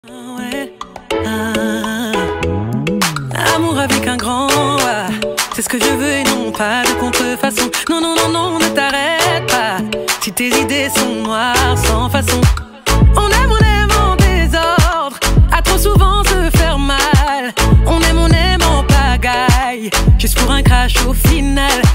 Ouais. Amour avec un grand A, c'est ce que je veux et non pas de contrefaçon. Non, non, non, non, ne t'arrête pas. Si tes idées sont noires, sans façon. On aime en désordre, à trop souvent se faire mal. On aime en pagaille, juste pour un crash au final.